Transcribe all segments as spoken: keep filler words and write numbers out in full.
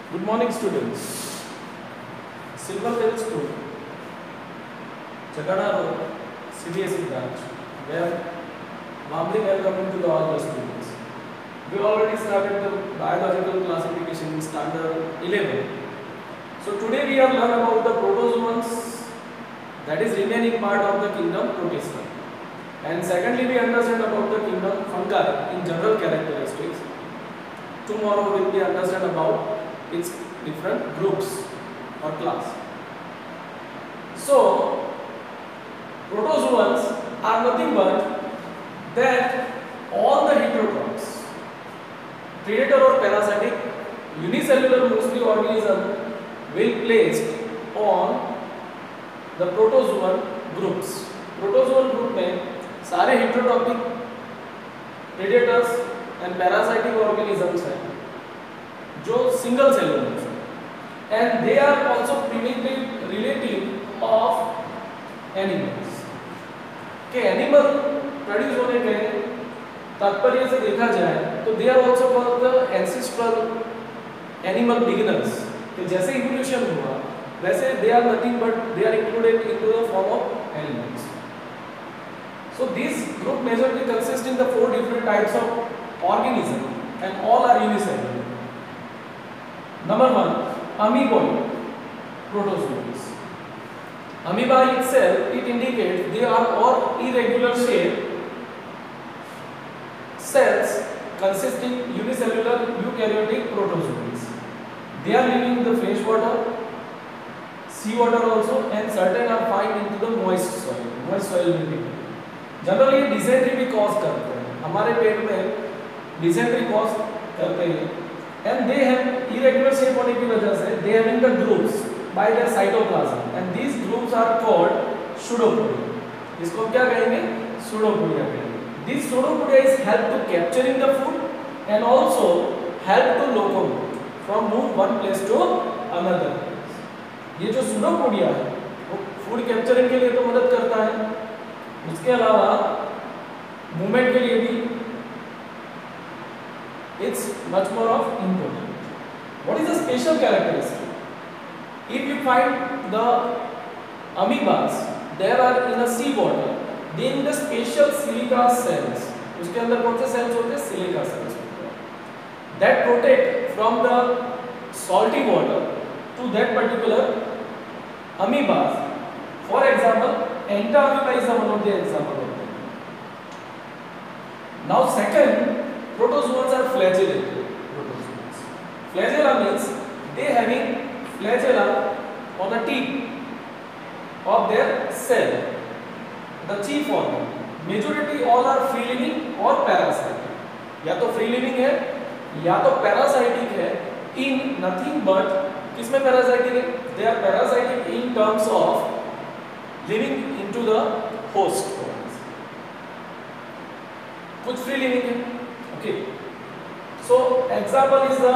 Good morning, students. Silver Hill School, Chakana Road, C B S E branch, where warmly welcome to the all the students. We already started the biological classification in standard eleven. So today we have learned about the protozoans, that is remaining part of the kingdom Protista. And secondly, we understand about the kingdom Fungi in general characteristics. Tomorrow we will be understand about its different groups or class. So, protozoans are nothing but that all the heterotrophs, predator or parasitic, unicellular mostly organism will placed on the protozoan groups. Protozoan group में सारे heterotrophic predators and parasitic organisms हैं जो single cellular है and they are also primitive relative of animals के animal produce होने के तात्पर्य से देखा जाए तो they are also called the ancestral animal beginners कि जैसे इवोल्यूशन हुआ वैसे they are nothing but they are included into the form of animals. So this group majorly consists in the four different types of organism and all are unicellular. Number one, amoeboid protozoans. Amoeba itself, it indicates they are all irregular shaped cells consisting unicellular eukaryotic protozoans. They are living in the fresh water, sea water also, and certain are found into the moist soil. Moist soil में भी generally dysentery भी cause करते हैं, हमारे पेट में dysentery cause करते हैं and they have irregular shape होने की वजह से they have in the groups by their cytoplasm and these groups are called pseudopodia. इसको हम क्या कहेंगे? सूडोपोडिया कहेंगे. This pseudopodia is help to capturing the food and also help to locomote from move one place to another. ये जो pseudopodia है वो food capturing के लिए तो मदद करता है, उसके अलावा मूवमेंट के लिए भी it's much more of important. What is the special characteristic? If you find the amoebas there are in a sea water, they in the special silica cells. उसके अंदर कौन से सेल्स होते हैं? सिलिका सेल्स होते हैं that protect from the salty water to that particular amoebas. For example Enta-amoeba is one of the example of that. Now second, protozoans are flagellated protozoans. Flagella means they having flagella on the tip of their cell, the chief organ. Majority all are free living or parasitic. या तो free living है या तो parasitic है in nothing but किसमें parasitic है? They are parasitic in terms of living into the host. कुछ free living है, okay. So example is the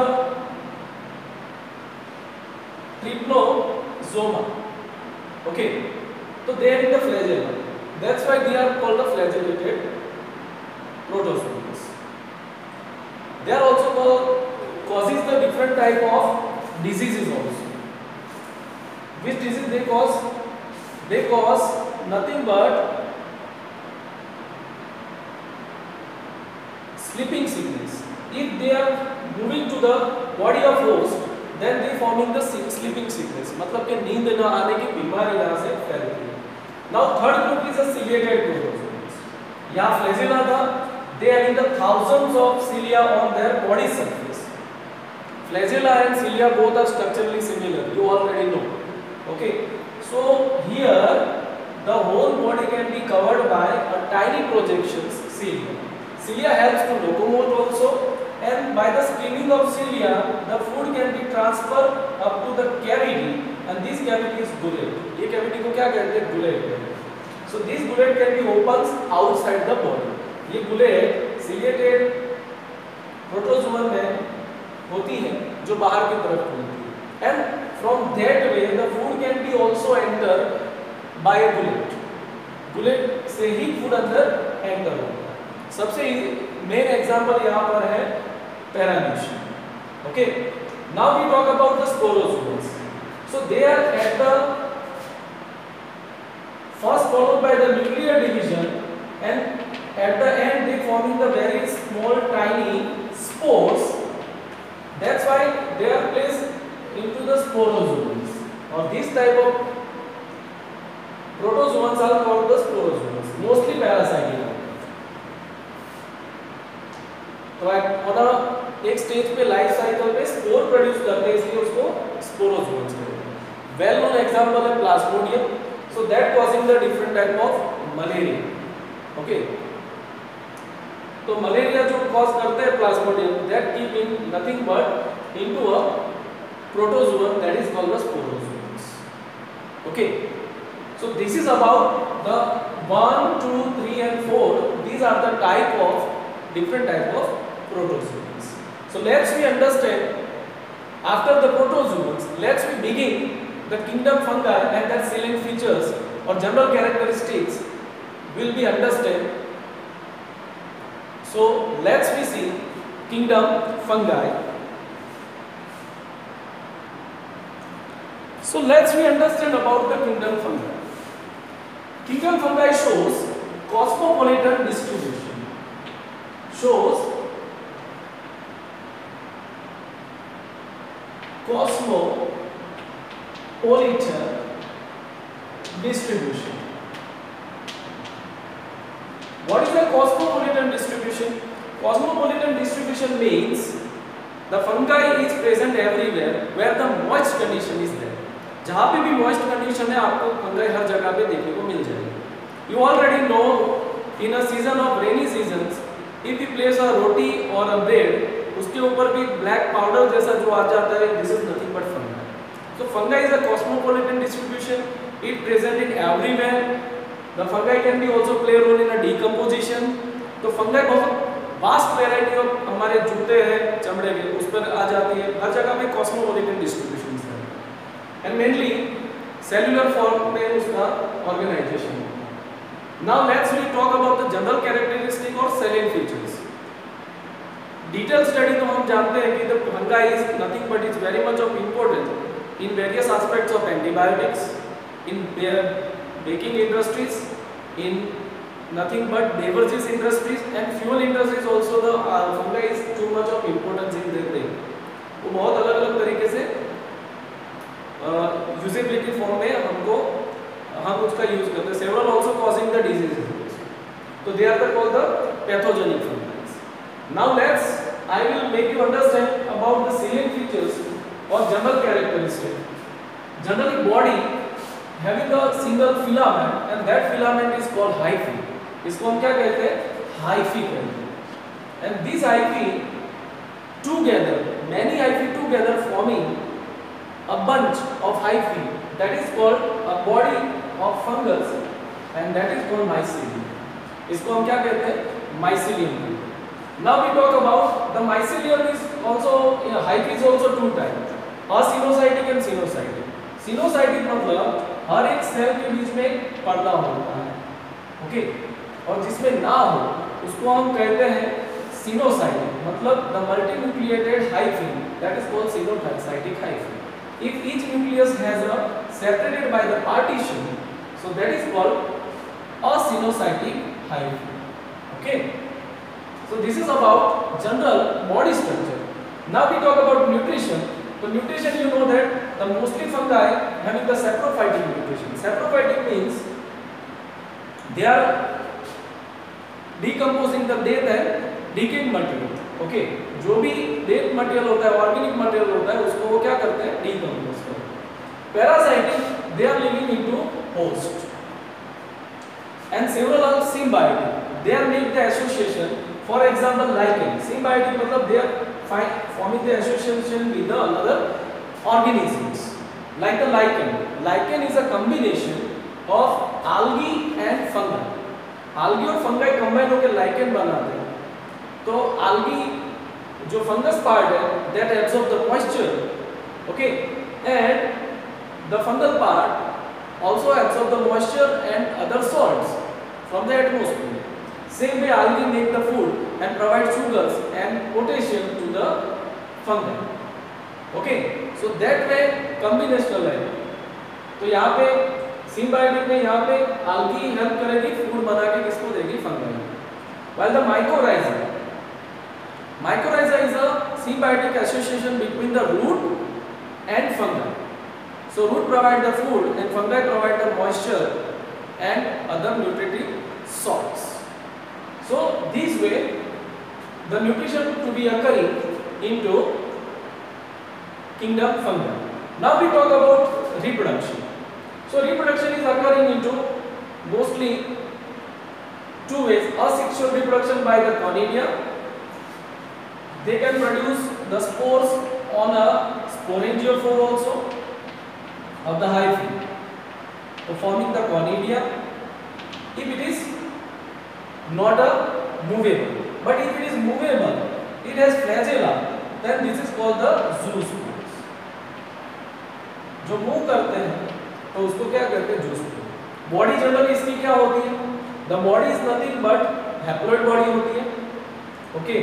trypanosoma, okay. So they are in the flagella. That's why they are called the flagellated protozoans. They are also called causes the different type of diseases also. Which disease they cause? They cause nothing but sleeping sickness. If they are moving to the body of host, then they forming the sleeping sickness. मतलब कि नींद न आने की बीमारी यहाँ से फैलती है. Now third group is a ciliated protozoans. यहाँ flagella था, they having the thousands of cilia on their body surface. Flagella and cilia both are structurally similar. You already know. Okay. So here the whole body can be covered by a tiny projections cilia. Cilia helps to locomote also, and by the spinning of cilia the food can be transferred up to the cavity, and this cavity is gullet. ये cavity को क्या कहते हैं? Gullet. So this gullet can be opened outside the body. ये gullet ciliated protozoan में होती है जो बाहर की तरफ खुलती है, and from that way the food can be also enter by a gullet. Gullet से ही food अंदर enter होता है. सबसे मेन एग्जांपल यहाँ पर है paramecium. Okay, Now we talk about the sporozoans. So they are at the first followed by the nuclear division, and at the end they forming the very small tiny spores. That's why they are placed into the sporozoans, or this type of protozoans are called the sporozoans, mostly parasitic. तो एक stage पे life cycle पे spore produce करते हैं, इसलिए उसको sporozoans कहते हैं। वेल नोन एग्जांपल है plasmodium, so that causing the different type of malaria. Okay, तो मलेरिया जो कॉज करते हैं plasmodium, that keep in nothing but into a protozoa that is called the sporozoans. Okay, so this is about the one two three and four, these are the type of different type of protozoans. So let's we understand, after the protozoans, let's we begin the kingdom fungi and their salient features or general characteristics will be understood. So let's we see kingdom fungi. So let's we understand about the kingdom fungi. Kingdom fungi shows cosmopolitan distribution. Shows cosmopolitan distribution. What is the cosmopolitan distribution? Cosmopolitan distribution means the fungi is present everywhere where the moist condition is there. जहाँ पे भी moist condition है, आपको fungi हर जगह पे देखने को मिल जाएगी। You already know in a season of rainy seasons, if you place a roti or a bread, उसके ऊपर भी black powder जैसा जो आ जाता है, this is nothing but fungi. So fungi is a cosmopolitan distribution. It present in everywhere. The fungi can be also play a role in a decomposition. तो fungi बहुत vast variety of हमारे जूते हैं चमड़े के उस पर आ जाती है, हर जगह पे cosmopolitan distribution है, and mainly cellular form में उसका organization है। Now let's we talk about the general characteristic or salient features. Detailed study तो हम जानते हैं कि the fungi is nothing but it's very much of importance in various aspects of antibiotics, in their baking industries, in nothing but beverages industries and fuel industries also. The uh, fungi is too much of importance in their thing. वो बहुत अलग अलग तरीके से usability form में हमको हम उसका यूज करते हैं। Several also causing the diseases, तो they are the called the pathogenic fungus. Now let's I will make you understand about the salient features और general characteristic. Generally body having a single filament and that filament is called hyphae. इसको हम क्या कहते हैं? Hyphae कहते हैं। And this hyphae together, many hyphae together forming a bunch of hyphae, that is called a body of fungus and that is called mycelium. इसको हम क्या कहते हैं? Mycelium. Now we talk about the mycelium is also, you know, hyphae is also two types, asinocytic and sinusoidal. Sinusoidal मतलब हर एक cell के बीच में एक पर्दा होता है, ओके, और जिसमें ना हो उसको हम कहते हैं sinusoidal, मतलब the multinucleated hyphae, that is called sinusoidal hyphae. If each nucleus has a separated by the partition, so that is called a sinusoidal hyphae. Okay, so this is about general body structure. Now we talk about nutrition. So nutrition, you know that the mostly fungi having the saprophytic nutrition. Saprophytic means they are decomposing the dead and decaying material. Okay okay, जो भी dead material होता है, organic material होता है, उसको वो क्या करते हैं? डीकंपोज करते हैं। Parasitic, they are living into host, and several are symbiotic, they are make the association. For example lichen, symbiotic मतलब they are forming the association with the another organisms like the lichen. Lichen is a combination of algae and fungi. algae और fungi combine होकर lichen बनाते हैं। तो algae जो fungus part है that absorb the moisture, okay, and the fungal part also absorb the moisture and other salts from the atmosphere. Same way algae make the food and provide sugars and potassium to the fungi. Okay, so that way combinational है। तो यहाँ पे symbiotic में यहाँ पे algae help करेगी food बना के किसको देगी, fungi. while the mycorrhiza mycorrhiza is a symbiotic association between the root and fungi. So root provide the food and fungi provide the moisture and other nutritive salts. So this way the nutrition to be occurring into kingdom fungi. Now we talk about reproduction. So reproduction is occurring into mostly two ways: asexual reproduction by the conidia. They can produce the spores on a sporangiophore also of the hyphae, so forming the conidia. If it is not a movable, but if it is movable, it has flagella, then this is called the zoospores. जो move करते हैं तो उसको क्या कहते हैं, zoospore. Body generally इसकी क्या होती है, the body is nothing but haploid body होती है, okay.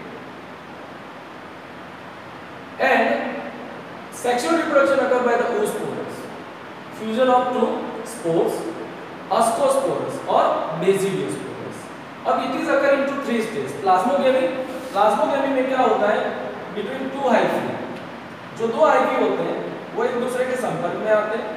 And sexual reproduction occur by the oospores, fusion of two spores, ascospores और basidiospores. अब it is occur into three stage. Plasmogamy, plasmogamy में क्या होता है, बिटवीन टू हाइफी, जो दो हाइफी होते हैं वो एक दूसरे के संपर्क में आते हैं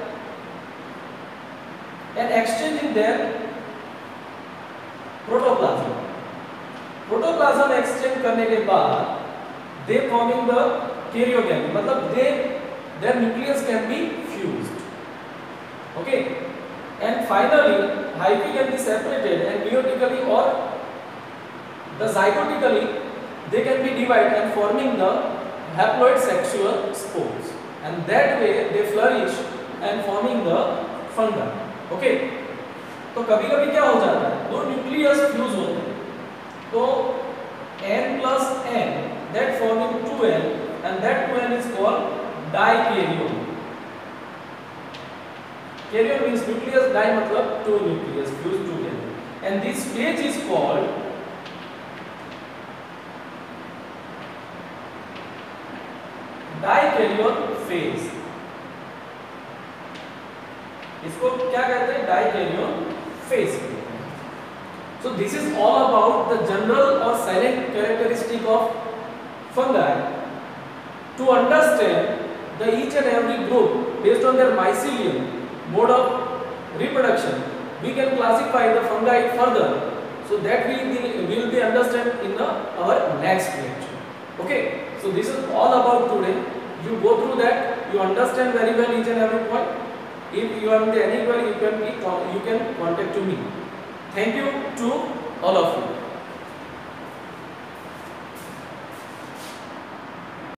and exchange in their protoplasm. Protoplasm exchange करने के बाद दे फॉर्मिंग द कैरियोगेमी, मतलब they their nucleus can be fused, okay. And finally hyphae can be separated and meiotically or the zygotically they can be divided and forming the haploid sexual spores, and that way they flourish and forming the fungi, okay। तो कभी कभी क्या हो जाता है, दो nucleus fuse होते हैं तो n plus n that forming two n and that two n is called dikaryon। Karyon means nucleus, di मतलब two nucleus fused together, and this stage is called dikaryon phase। इसको क्या कहते हैं, dikaryon phase। So this is all about the general or silent characteristic of fungi. To understand the each and every group based on their mycelium mode of reproduction, we can classify the fungi further, so that we will be understand in the, our next lecture, okay। So this is all about today. You go through that, you understand very well each and every point. If you have any query, you can be you can contact to me. Thank you to all of you.